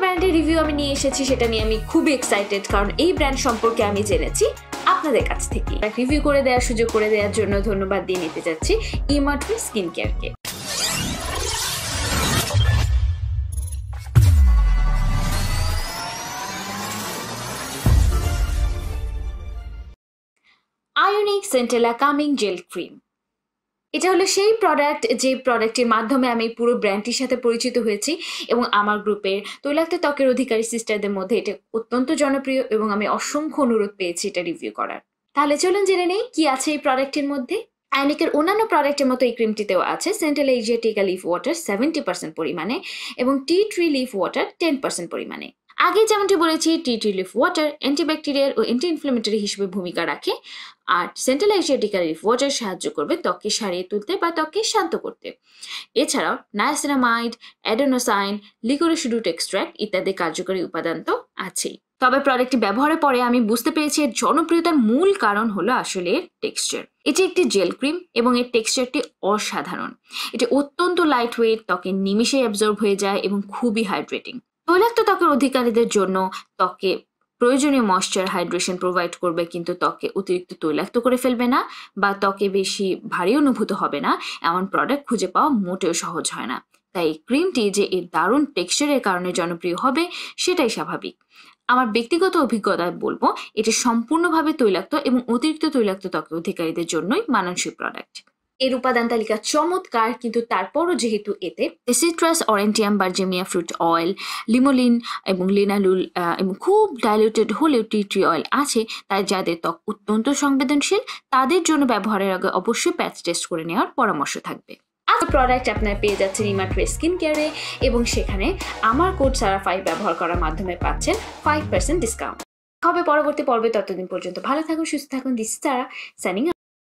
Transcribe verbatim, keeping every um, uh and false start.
ব্র্যান্ডের রিভিউ আমি নিয়ে এসেছি সেটা নিয়ে আমি খুবই এক্সাইটেড, কারণ এই ব্র্যান্ড সম্পর্কে আমি জেনেছি আপনাদের কাছ থেকে। রিভিউ করে দেওয়ার সুযোগ করে দেওয়ার জন্য ধন্যবাদ দিয়ে নিতে যাচ্ছি ইমার্ট্রি স্কিন কেয়ারকে। iUNIK Centella Calming Gel Cream, এটা হলো সেই প্রোডাক্ট যে প্রোডাক্টের মাধ্যমে আমি পুরো ব্র্যান্ডটির সাথে পরিচিত হয়েছি এবং আমার গ্রুপের তৈলাক্ত ত্বকের অধিকারী সিস্টারদের মধ্যে এটা অত্যন্ত জনপ্রিয় এবং আমি অসংখ্য অনুরোধ পেয়েছি এটা রিভিউ করার। তাহলে চলুন জেনে নেই কি আছে এই প্রোডাক্টের মধ্যে। iUNIKের অন্যান্য প্রোডাক্টের মতো এই ক্রিমটিতেও আছে centella asiatica leaf water seventy percent পরিমাণে এবং tea tree leaf water ten percent পরিমাণে। আগে যেমনটি বলেছি, tea tree leaf water antibacterial ও অ্যান্টি ইনফ্লামেটরি হিসেবে ভূমিকা রাখে, আর সেন্টেলা এজিয়াটিকা লিফ ওয়াটার সাহায্য করবে ত্বককে সারিয়ে তুলতে বা ত্বককে শান্ত করতে। এছাড়াও niacinamide, adenosine, liquorice root extract ইত্যাদি কার্যকরী উপাদান তো আছেই। তবে প্রোডাক্টটি ব্যবহারের পরে আমি বুঝতে পেরেছি এর জনপ্রিয়তার মূল কারণ হলো আসলে এর টেক্সচার। এটি একটি জেল ক্রিম এবং এর টেক্সচারটি অসাধারণ। এটি অত্যন্ত লাইট ওয়েট, ত্বকে নিমিষে অ্যাবজর্ব হয়ে যায় এবং খুবই হাইড্রেটিং। তৈলাক্ত ত্বকের অধিকারীদের জন্য ত্বকে প্রয়োজনীয় ময়েশ্চার হাইড্রেশন প্রোভাইড করবে, কিন্তু ত্বকে অতিরিক্ত তৈলাক্ত করে ফেলবে না বা ত্বকে বেশি ভারী অনুভূত হবে না, এমন প্রোডাক্ট খুঁজে পাওয়া মোটেও সহজ হয় না। তাই ক্রিমটি যে এর দারুণ টেক্সচারের কারণে জনপ্রিয় হবে সেটাই স্বাভাবিক। আমার ব্যক্তিগত অভিজ্ঞতায় বলবো এটি সম্পূর্ণভাবে তৈলাক্ত এবং অতিরিক্ত তৈলাক্ত ত্বকের অধিকারীদের জন্যই মানানসই প্রোডাক্ট। এর উপাদান তালিকা চমৎকার, কিন্তু তারপরও যেহেতু এতে citrus, aurantium, bergamia fruit oil, limonene এবং লিনালুল এবং খুব ডাইলিউটেড হলেও টি ট্রি অয়েল আছে, তাই যাদের ত্বক অত্যন্ত সংবেদনশীল তাদের জন্য ব্যবহারের আগে অবশ্যই প্যাচ টেস্ট করে নেওয়ার পরামর্শ থাকবে। আজকের প্রোডাক্ট আপনারা পেয়ে যাচ্ছেন ইমার্ট্রি স্কিন কেয়ারে এবং সেখানে আমার কোড সারা ফাইভ ব্যবহার করার মাধ্যমে পাচ্ছেন ফাইভ পার্সেন্ট ডিসকাউন্ট। হবে পরবর্তী পর্বে, ততদিন পর্যন্ত ভালো থাকুন, সুস্থ থাকুন। This is Sara signing